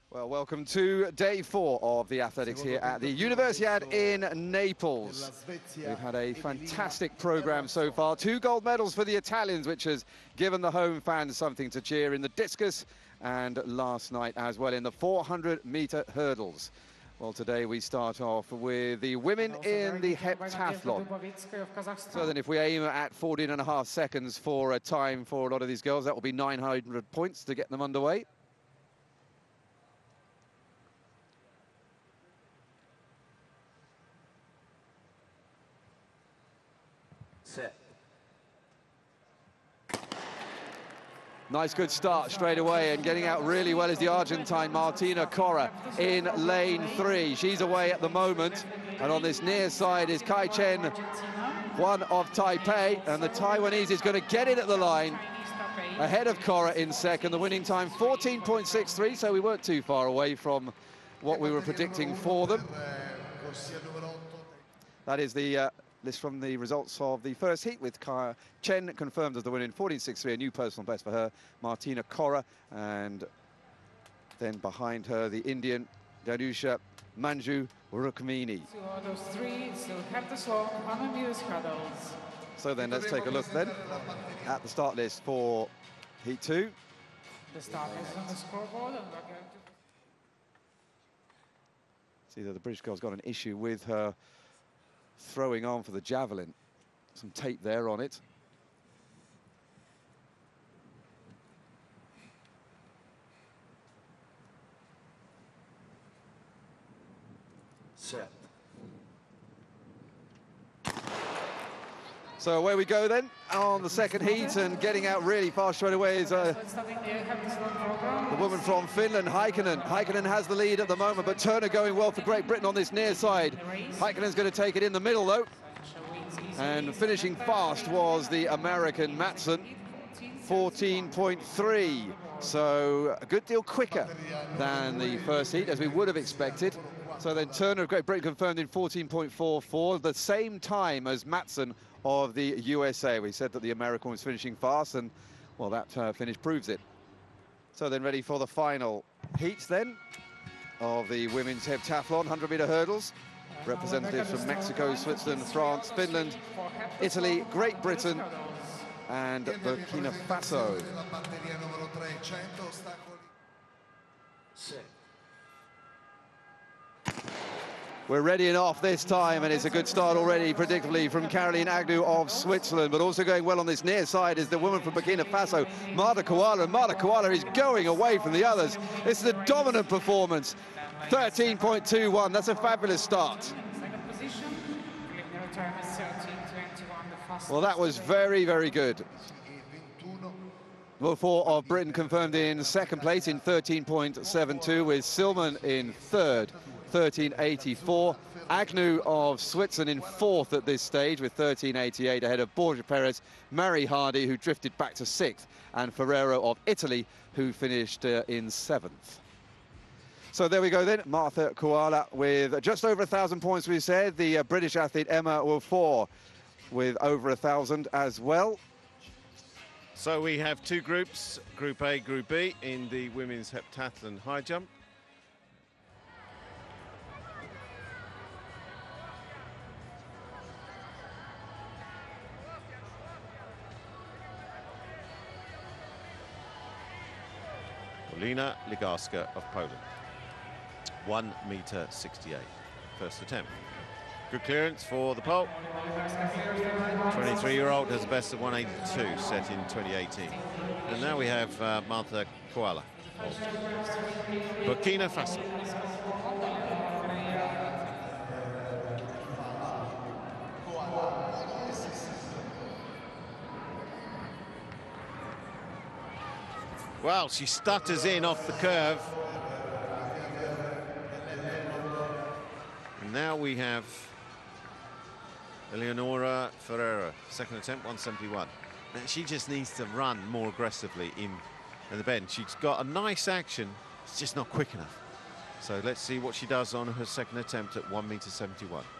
Well, welcome to day 4 of the athletics here at the Universiade in Naples. We've had a fantastic program so far. 2 gold medals for the Italians, which has given the home fans something to cheer in the discus, and last night as well in the 400-meter hurdles. Well, today we start off with the women in the heptathlon. So then if we aim at 14.5 seconds for a time for a lot of these girls, that will be 900 points to get them underway. Set. Nice good start straight away, and getting out really well is the Argentine Martina Cora in lane 3. She's away at the moment, and on this near side is Kai Chen, one of Taipei, and the Taiwanese is going to get in at the line ahead of Cora in second. The winning time 14.63, so we weren't too far away from what we were predicting for them. That is the list from the results of the first heat, with Chen confirmed as the winner in 14.63, a new personal best for her, Martina Cora, and then behind her the Indian Danusha Manju Rukmini. So then let's take a look then at the start list for heat 2. The start is on the scoreboard, and we're going to see that the British girl's got an issue with her throwing arm for the javelin. Some tape there on it. Set. So away we go then on the second heat, and getting out really fast straight away is the woman from Finland, Heikkinen. Heikkinen has the lead at the moment, but Turner going well for Great Britain on this near side. Heikkinen's going to take it in the middle though, and finishing fast was the American Matson, 14.3. So a good deal quicker than the first heat, as we would have expected. So then Turner of Great Britain confirmed in 14.44, the same time as Matson of the USA. We said that the American was finishing fast, and well, that finish proves it. So then ready for the final heats then of the women's heptathlon, 100-meter hurdles. Representatives from Mexico, Switzerland, France, Finland, Italy, Great Britain, and Burkina Faso. We're ready and off this time, and it's a good start already, predictably, from Caroline Agnew of Switzerland. But also going well on this near side is the woman from Burkina Faso, Marta Koala. And Marta Koala is going away from the others. This is a dominant performance, 13.21. That's a fabulous start. Well, that was very, very good. Well, 4 of Britain confirmed in second place in 13.72, with Silman in third, 13.84. Agnew of Switzerland in fourth at this stage with 13.88, ahead of Borja Perez, Mary Hardy, who drifted back to sixth, and Ferrero of Italy, who finished in seventh. So there we go then, Marta Koala with just over 1,000 points, we said. The British athlete Emma Wilfore with over 1,000 as well. So we have 2 groups, Group A, Group B, in the women's heptathlon high jump. Lina Ligarska of Poland, 1.68 m, first attempt. Good clearance for the pole. 23-year-old has a best of 182 set in 2018. And now we have Marta Koala, Burkina Faso. Well, she stutters in off the curve. And now we have Eleonora Ferreira, second attempt, 171. Now she just needs to run more aggressively in the bend. She's got a nice action, it's just not quick enough. So let's see what she does on her second attempt at 1.71 m.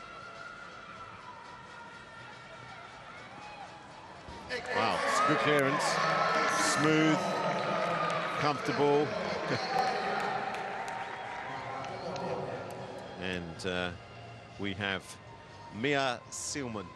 Wow, it's good clearance, smooth, comfortable. and we have Mia Silman.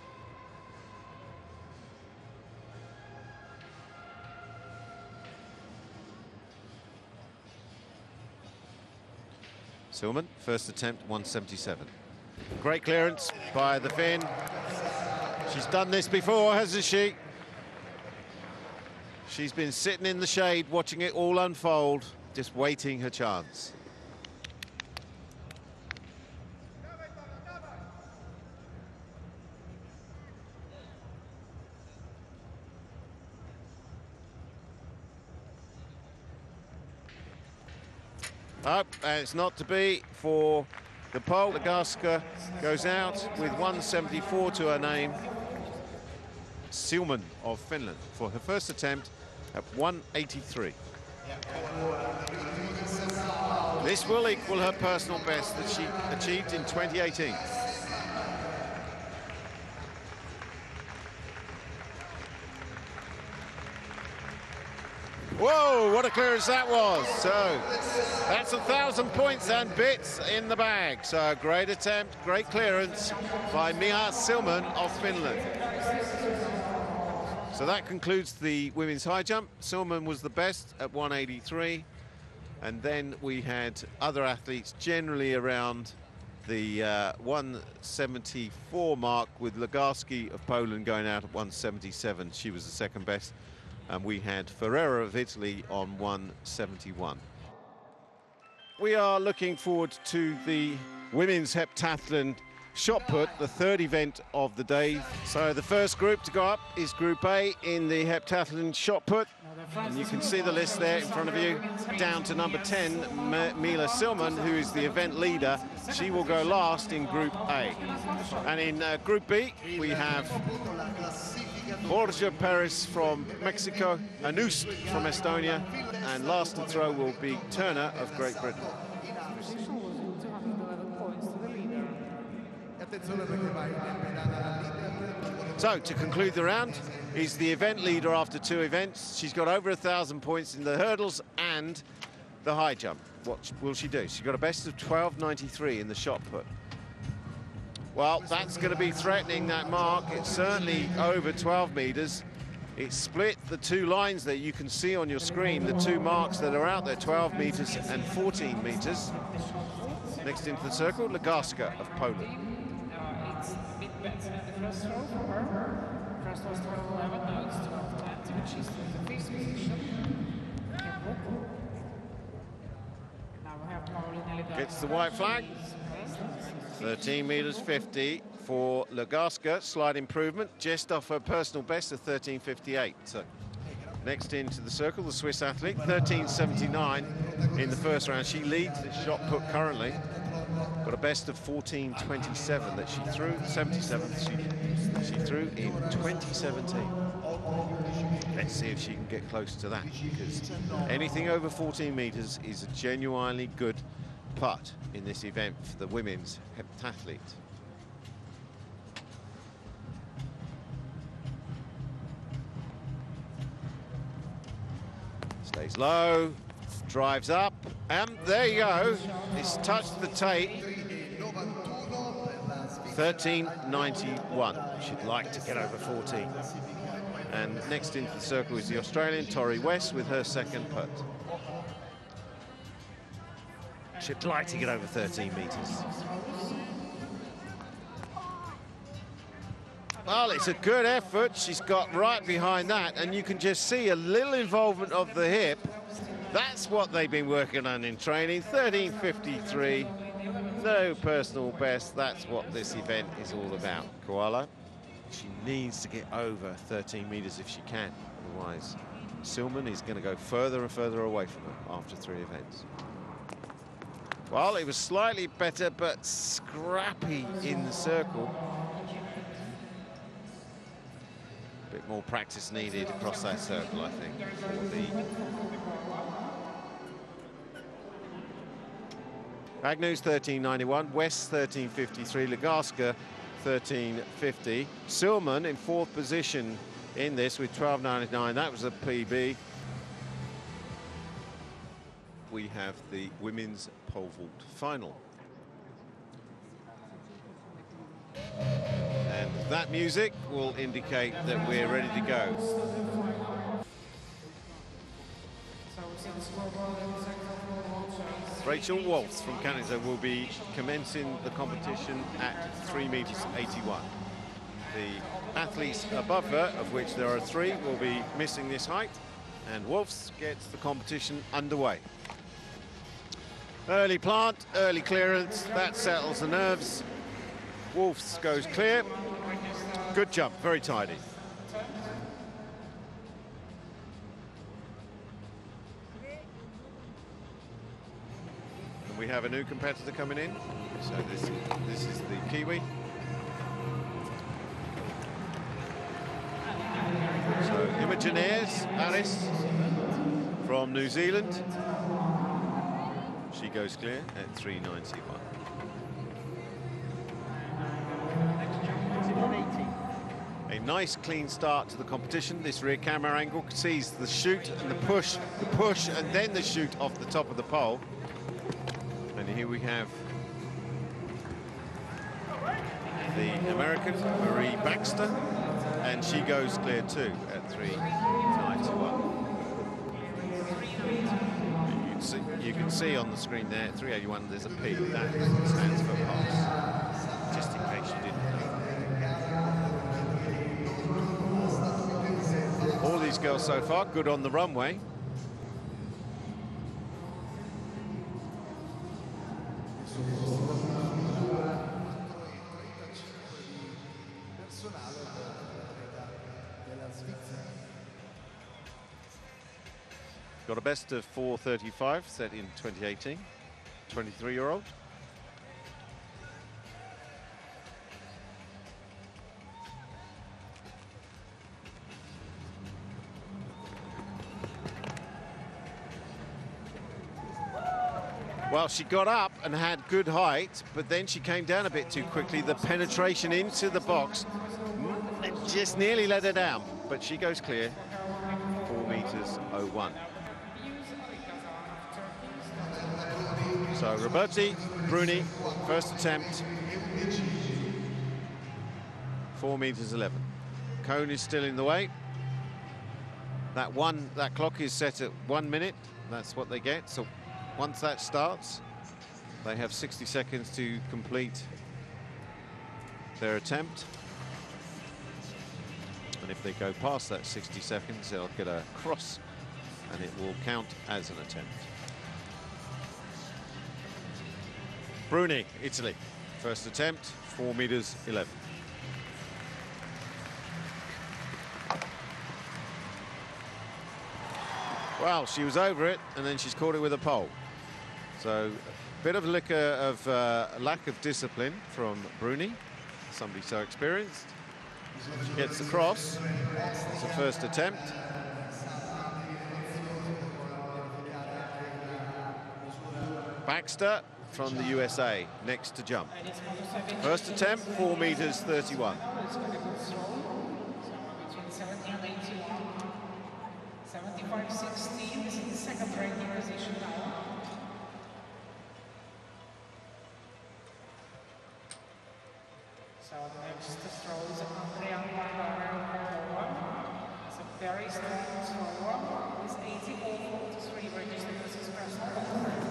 Silman, first attempt, 177. Great clearance by the Finn. She's done this before, hasn't she? She's been sitting in the shade, watching it all unfold, just waiting her chance. Oh, and it's not to be for the pole. Legarska goes out with 174 to her name. Silman of Finland for her first attempt at 183. This will equal her personal best that she achieved in 2018. Whoa, what a clearance that was. So that's 1,000 points and bits in the bag. So great attempt, great clearance by Mia Silman of Finland. So that concludes the women's high jump. Silman was the best at 183. And then we had other athletes generally around the 174 mark, with Legarski of Poland going out at 177. She was the second best. And we had Ferreira of Italy on 171. We are looking forward to the women's heptathlon shot put, the third event of the day. So the first group to go up is Group A in the heptathlon shot put. And you can see the list there in front of you, down to number 10, Mila Silman, who is the event leader. She will go last in Group A. And in Group B, we have Borja Perez from Mexico, Anust from Estonia, and last to throw will be Turner of Great Britain. So, to conclude the round, is the event leader after two events. She's got over 1,000 points in the hurdles and the high jump. What will she do? She got a best of 12.93 in the shot put. Well, that's going to be threatening that mark. It's certainly over 12 meters. It's split the two lines that you can see on your screen, the two marks that are out there, 12 meters and 14 meters. Next into the circle, Legarska of Poland. It's a bit better in the first row for her. First was 12.11, now it's 12.20, but she's in the fifth position. Now we have Marlene. Gets the white flag. 13 meters 50 for Legarska, slight improvement, just off her personal best of 13.58. So next into the circle, the Swiss athlete, 13.79 in the first round. She leads the shot put currently. Got a best of 14.27 that she threw, 77th she threw in 2017. Let's see if she can get close to that, because anything over 14 meters is a genuinely good putt in this event for the women's heptathlete. Stays low, drives up, and there you go. It's touched the tape. 13.91. She'd like to get over 14. And next into the circle is the Australian Tori West with her second putt. She'd like to get over 13 meters. Well, it's a good effort. She's got right behind that, and you can just see a little involvement of the hip. That's what they've been working on in training. 13.53, no personal best. That's what this event is all about. Koala, she needs to get over 13 meters if she can. Otherwise, Silman is going to go further and further away from her after three events. Well, it was slightly better, but scrappy in the circle. A bit more practice needed across that circle, I think, for the Magnus 13.91, West 13.53, Legarska 13.50. Silman in fourth position in this with 12.99. That was a PB. We have the women's pole vault final. That music will indicate that we're ready to go. Rachel Waltz from Canada will be commencing the competition at 3 meters 81. The athletes above her, of which there are 3, will be missing this height, and Waltz gets the competition underway. Early plant, early clearance, that settles the nerves. Waltz goes clear. Good jump, very tidy. And we have a new competitor coming in. So this is the Kiwi. So Imogen Harris from New Zealand. She goes clear at 391. A nice clean start to the competition. This rear camera angle sees the shoot and the push, and then the shoot off the top of the pole. And here we have the American, Marie Baxter, and she goes clear too at 391. You can see on the screen there, 381, there's a P. That stands for pass, just in case you didn't know. All these girls so far, good on the runway. Got a best of 4:35 set in 2018, 23-year-old. Well, she got up and had good height, but then she came down a bit too quickly. The penetration into the box just nearly let her down, but she goes clear, 4 meters 01. So Roberti, Bruni, first attempt, 4 meters 11. Cone is still in the way. That clock is set at 1 minute. That's what they get. So once that starts, they have 60 seconds to complete their attempt. And if they go past that 60 seconds, they'll get a cross and it will count as an attempt. Bruni, Italy, first attempt, 4 meters 11. Well, she was over it, and then she's caught it with a pole. So, a bit of lack of discipline from Bruni, somebody so experienced. She gets the cross. It's her first attempt. Baxter from the USA, next to jump. First attempt, 4 meters 31. 75.16, this is the second ranking position now. So the next throw is Andrea Barbara. It's a very strong thrower with 84.43 registered as his personal record.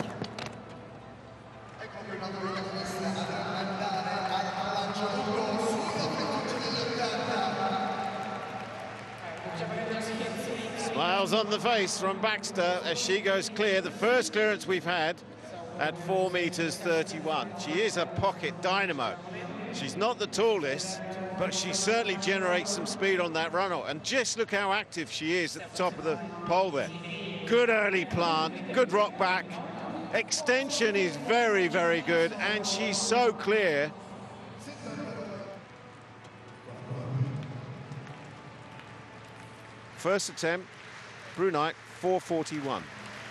Smiles on the face from Baxter as she goes clear. The first clearance we've had at 4 meters 31. She is a pocket dynamo. She's not the tallest, but she certainly generates some speed on that runoff. And just look how active she is at the top of the pole there. Good early plant, good rock back. Extension is very, very good, and she's so clear. First attempt, Brunei, 4:41.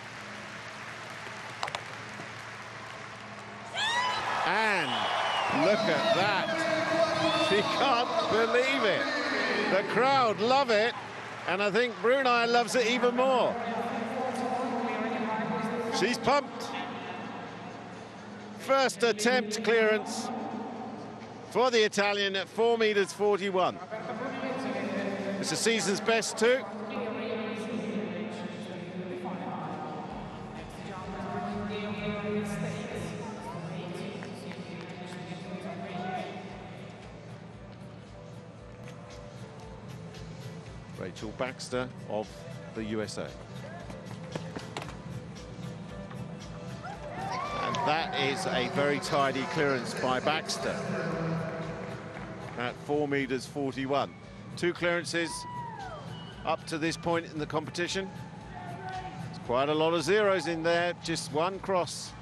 And look at that. She can't believe it. The crowd love it, and I think Brunei loves it even more. She's pumped. First attempt clearance, for the Italian at 4 meters 41. It's the season's best too. Rachel Baxter of the USA. And that is a very tidy clearance by Baxter at 4 meters 41. 2 clearances up to this point in the competition. There's quite a lot of zeros in there, just 1 cross.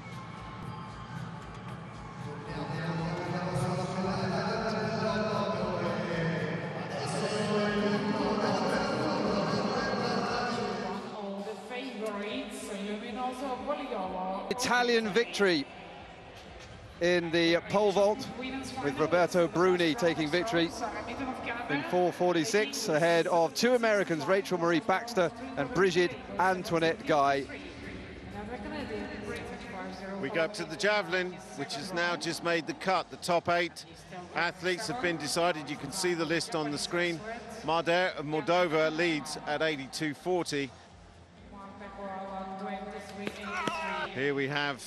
Italian victory in the pole vault, with Roberto Bruni taking victory in 4:46 ahead of 2 Americans, Rachel Marie Baxter and Brigitte Antoinette Guy. We go up to the javelin, which has now just made the cut. The top 8 athletes have been decided. You can see the list on the screen. Marder of Moldova leads at 82.40. Here we have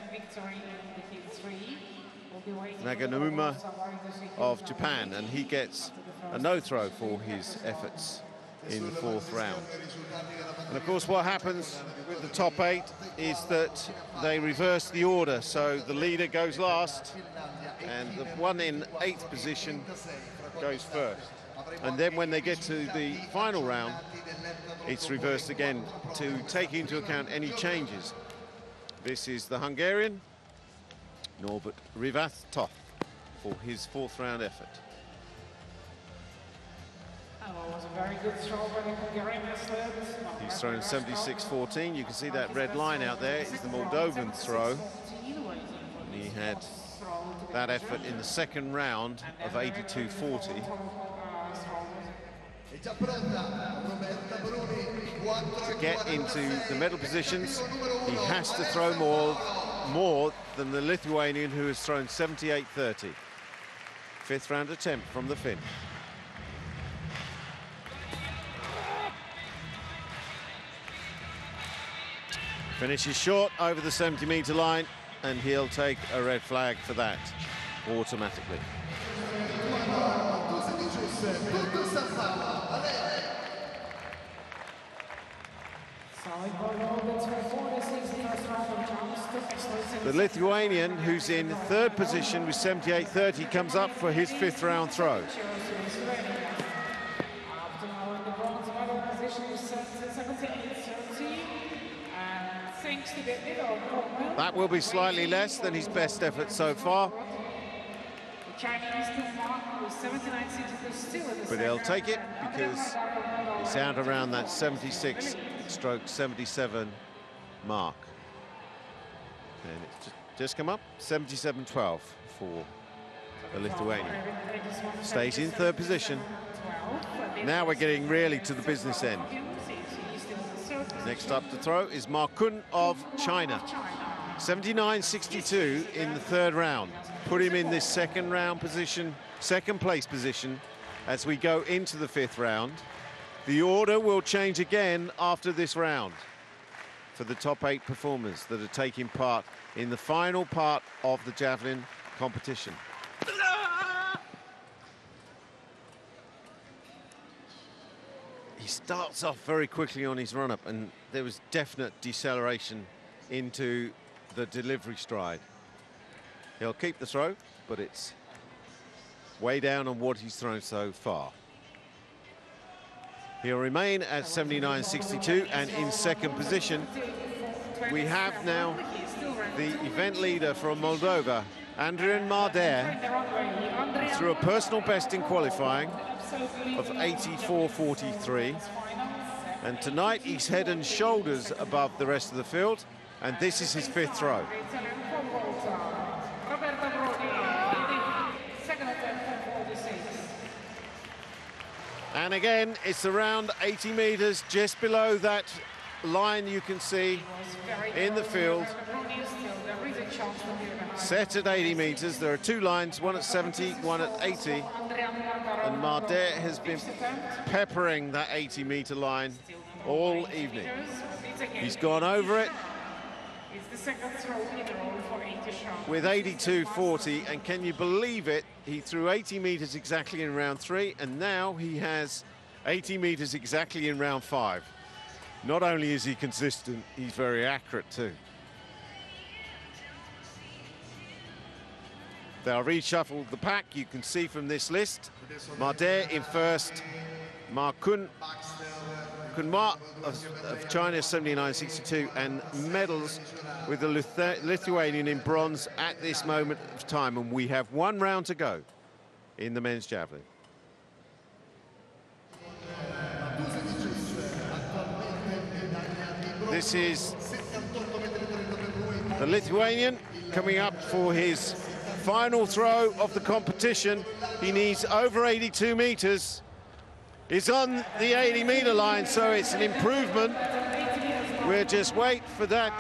Naganuma of Japan, and he gets a no throw for his efforts in the 4th round. And of course what happens with the top 8 is that they reverse the order, so the leader goes last and the one in 8th position goes first. And then when they get to the final round, it's reversed again to take into account any changes. This is the Hungarian, Norbert Rivathov, for his 4th round effort. It was a very good throw by the Hungarian athlete. He's thrown 76.14. You can see that red line out there is the Moldovan throw. And he had that effort in the 2nd round of 82.40. To get into the medal positions, he has to throw more than the Lithuanian, who has thrown 78.30. 5th round attempt from the Finn. Finishes short over the 70-meter line, and he'll take a red flag for that automatically. The Lithuanian, who's in 3rd position with 78.30, comes up for his 5th round throw. That will be slightly less than his best effort so far. But he'll take it because it's out around that 76/77 mark. And it's just come up, 77.12 for the Lithuanian. Stays in 3rd position. Now we're getting really to the business end. Next up to throw is Ma Kun of China. 79.62 in the 3rd round. Put him in this 2nd round position, 2nd place position, as we go into the 5th round. The order will change again after this round for the top 8 performers that are taking part in the final part of the javelin competition. He starts off very quickly on his run-up, and there was definite deceleration into the delivery stride. He'll keep the throw, but it's way down on what he's thrown so far. He'll remain at 79.62, and in 2nd position, we have now the event leader from Moldova, Andrian Marder, through a personal best in qualifying of 84.43. And tonight he's head and shoulders above the rest of the field, and this is his 5th throw. And again, it's around 80 meters, just below that line you can see in the field. Set at 80 meters. There are two lines, one at 70, one at 80. And Mardet has been peppering that 80-meter line all evening. He's gone over it with 82.40, and can you believe it? He threw 80 meters exactly in round 3, and now he has 80 meters exactly in round 5. Not only is he consistent, he's very accurate too. They'll reshuffle the pack. You can see from this list, Mardet in first, Ma Kunma of China 79.62, and medals with the Lithuanian in bronze at this moment of time. And we have one round to go in the men's javelin. This is the Lithuanian coming up for his final throw of the competition. He needs over 82 meters. He's on the 80-meter line, so it's an improvement. We'll just wait for that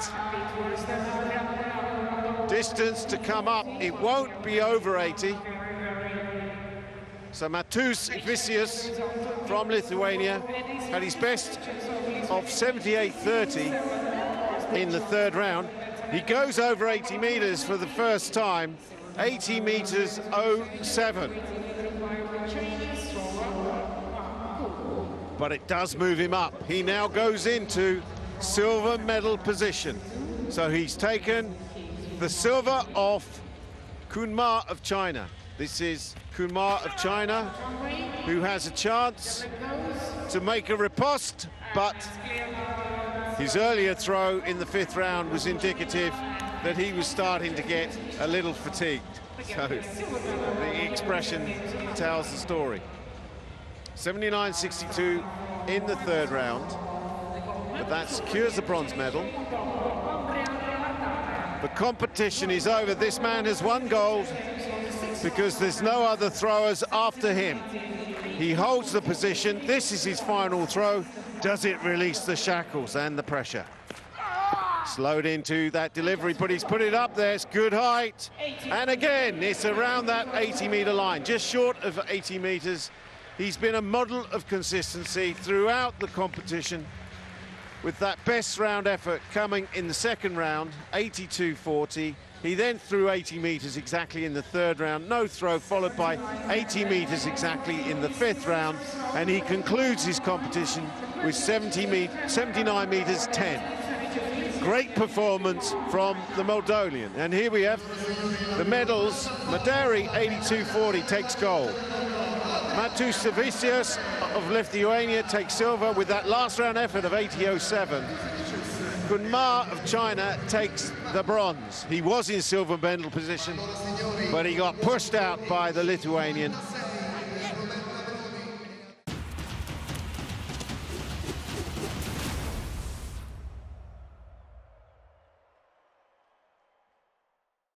distance to come up. It won't be over 80. So Matus Vicius from Lithuania had his best of 78.30 in the third round. He goes over 80 meters for the first time, 80 meters 07. But it does move him up. He now goes into silver medal position. So he's taken the silver off Kunma of China. This is Kunma of China, who has a chance to make a riposte, but his earlier throw in the 5th round was indicative that he was starting to get a little fatigued. So the expression tells the story. 79.62 in the 3rd round, but that secures the bronze medal. The competition is over. This man has won gold because there's no other throwers after him. He holds the position. This is his final throw. Does it release the shackles and the pressure? Slowed into that delivery, but he's put it up there. It's good height. And again, it's around that 80-meter line, just short of 80 meters. He's been a model of consistency throughout the competition, with that best round effort coming in the 2nd round, 82.40. He then threw 80 meters exactly in the 3rd round, no throw, followed by 80 meters exactly in the 5th round, and he concludes his competition with 79 meters 10. Great performance from the Moldovan. And here we have the medals. Madari, 82.40, takes gold. Matus Vicius of Lithuania takes silver with that last round effort of 80.07. Kunma of China takes the bronze. He was in silver medal position, but he got pushed out by the Lithuanian